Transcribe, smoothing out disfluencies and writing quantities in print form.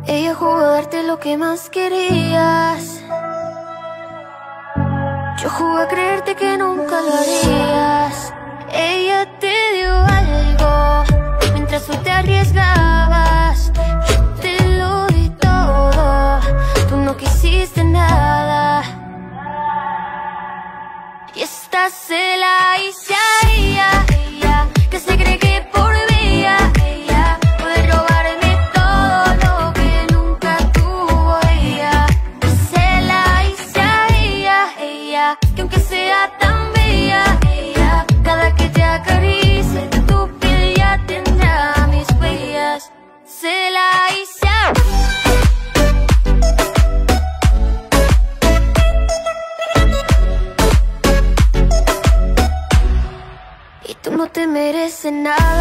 Ella jugó a darte lo que más querías. Yo jugué a creerte que nunca lo harías. Ella te dio algo mientras tú te arriesgabas. Yo te lo di todo, tú no quisiste nada. Y esta se la hice a ella, que se cree que por mía ella puede robarme todo lo que nunca tuvo ella. Y se la hice a ella, que aunque sea tan bella, ella, cada que te acaricie tu piel ya tendrá mis huellas. Se la hice a y tú no te mereces nada.